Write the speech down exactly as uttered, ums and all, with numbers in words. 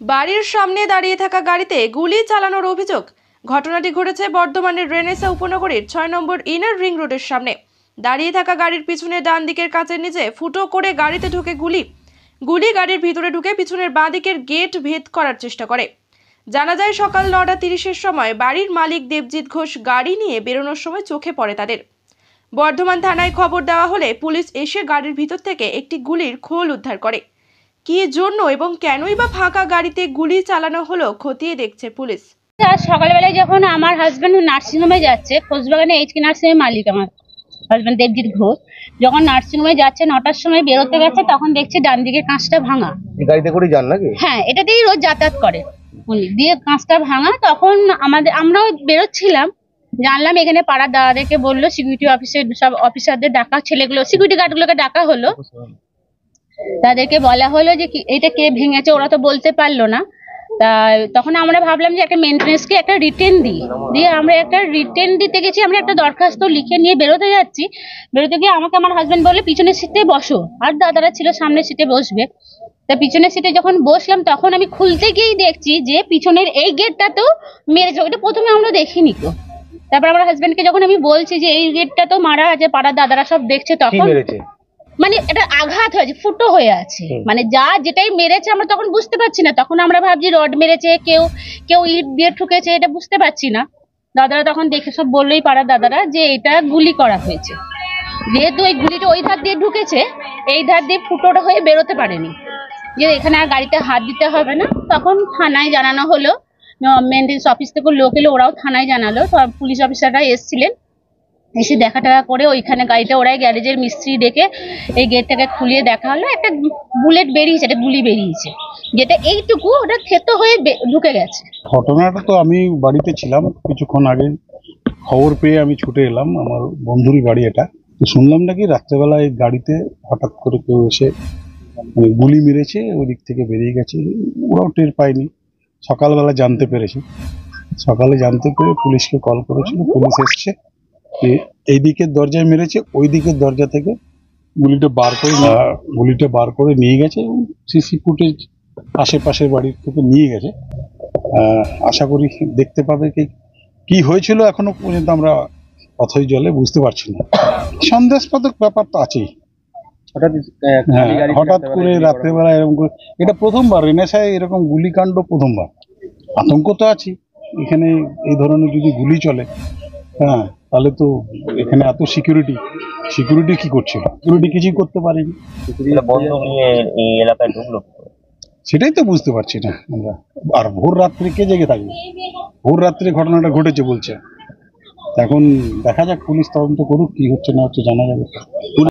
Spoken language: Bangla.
বাড়ির সামনে দাঁড়িয়ে থাকা গাড়িতে গুলি চালানোর অভিযোগ। ঘটনাটি ঘটেছে বর্ধমানের রেনেসা উপনগরীর ছয় নম্বর ইনার রিং রোডের সামনে। দাঁড়িয়ে থাকা গাড়ির পিছনে ডান দিকের কাচের নিচে ফুটো করে গাড়িতে ঢুকে গুলি গুলি গাড়ির ভিতরে ঢুকে পিছনের বাঁ দিকের গেট ভেদ করার চেষ্টা করে। জানা যায় সকাল নটা তিরিশের সময় বাড়ির মালিক দেবজিৎ ঘোষ গাড়ি নিয়ে বেরোনোর সময় চোখে পড়ে তাদের। বর্ধমান থানায় খবর দেওয়া হলে পুলিশ এসে গাড়ির ভিতর থেকে একটি গুলির খোল উদ্ধার করে। কি জন্য এবং কেনই বা ফাঁকা গাড়িতে গুলি চালানো হলো খতিয়ে দেখছে পুলিশ। আজ সকালবেলায় যখন আমার হাজব্যান্ড নার্সিংহোমে যাচ্ছে, খোঁজবাগানে এইচকে নার্সিংহোমের মালিক আমার হাজব্যান্ড দেবজিৎ ঘোষ, যখন নার্সিংহোমে যাচ্ছে নটার সময় বেরোতে গেছে, তখন দেখছে ডান দিকের কাঁচটা ভাঙা। গাড়িতে করে যান নাকি? হ্যাঁ, এটা দিয়েই রোজ যাতায়াত করে উনি, দিয়ে কাঁচটা ভাঙা। তখন আমাদের আমরাও বেরোচ্ছিলাম, জানলাম এখানে পাড়ার দাদাদেরকে বললো, সিকিউরিটি অফিসের সব অফিসারদের ডাকা, ছেলেগুলো সিকিউরিটি গার্ডগুলোকে ডাকা হলো, তাদেরকে বলা হলো যে এটা কে ভেঙেছে, ওরা তো বলতে পারলো না। তা তখন আমরা ভাবলাম যে একটা মেনটেন্যান্সকে একটা রিটেন দিই, দিয়ে আমরা একটা রিটেন দিতে গেছি। আমরা একটা দরখাস্ত লিখে নিয়ে বেরোতে যাচ্ছি, বেরোতে গিয়ে আমাকে আমার হাজব্যান্ড বললো পিছনের সিটে বসো, আর দাদারা ছিল সামনের সিটে বসবে। তা পিছনের সিটে যখন বসলাম, তখন আমি খুলতে গিয়েই দেখছি যে পিছনের এই গেটটা তো মেরেছে। ওইটা প্রথমে আমরা দেখিনি তো, তারপর আমার হাজব্যান্ডকে যখন আমি বলছি যে এই গেটটা তো মারা আছে, পাড়ার দাদারা সব দেখছে, তখন মানে এটা আঘাত হয়েছে, ফুটো হয়ে আছে, মানে যা যেটাই মেরেছে আমরা তখন বুঝতে পারছি না। তখন আমরা ভাবছি রড মেরেছে, কেউ কেউ ইট দিয়ে ঠুকেছে, এটা বুঝতে পারছি না। দাদারা তখন দেখে সব বললোই পাড়ার দাদারা যে এটা গুলি করা হয়েছে, যেহেতু ওই গুলিটা ওই ধার দিয়ে ঢুকেছে, এই ধার দিয়ে ফুটোটা হয়ে বেরোতে পারেনি, যে এখানে আর গাড়িতে হাত দিতে হবে না। তখন থানায় জানানো হলো, মেনটেন্যান্স অফিস থেকে লোক এলো, ওরাও থানায় জানালো। পুলিশ অফিসাররা এসেছিলেন, এসে দেখা টাকা করে ওইখানে গাড়িটা ওরাই গ্যারেজের মিস্ত্রি ডেকে এই গেটটাকে খুলিয়ে দেখা হলো, একটা বুলেট বেরিয়েছে, একটা গুলি বেরিয়েছে, যেটা এইটুকু ওটা ক্ষেত হয়ে ঢুকে গেছে। ঘটনাটা তো আমি বাড়িতে ছিলাম, কিছুক্ষণ আগে খবর পেয়ে আমি ছুটে এলাম, আমার বন্ধুরই বাড়ি এটা। তো শুনলাম নাকি রাত্রেবেলায় গাড়িতে হঠাৎ করে কেউ এসে মানে গুলি মেরেছে, ওই দিক থেকে বেরিয়ে গেছে, ওরাও টের পায়নি। সকালবেলা জানতে পেরেছে, সকালে জানতে পেরে পুলিশকে কল করেছিল, পুলিশ এসছে, এই দিকের দরজায় মেরেছে, ওই দিকের দরজা থেকে গুলিটা বার করে গুলিটা বার করে নিয়ে গেছে এবং সিসি ফুটেজ আশেপাশের বাড়ির থেকে নিয়ে গেছে। আশা করি দেখতে পাবে কি কি হয়েছিল, এখনো পর্যন্ত আমরা অথই জলে বুঝতে পারছি না। সন্দেহাস্পদ ব্যাপার তো আছেই, হঠাৎ করে রাত্রেবেলা এরকম করে, এটা প্রথমবার রেনেসায় এরকম গুলিকাণ্ড, প্রথমবার। আতঙ্ক তো আছে এখানে, এই ধরনের যদি গুলি চলে, হ্যাঁ, তাহলে তো এখানে এত সিকিউরিটি সিকিউরিটি কি করছে, সিকিউরিটি কিছুই করতে পারেনি, সেটাই তো বুঝতে পারছি না আমরা। আর ভোর রাত্রে কে জেগে থাকবে? ভোর রাত্রে ঘটনাটা ঘটেছে বলছে, এখন দেখা যাক, পুলিশ তদন্ত করুক, কি হচ্ছে না হচ্ছে জানা যাবে।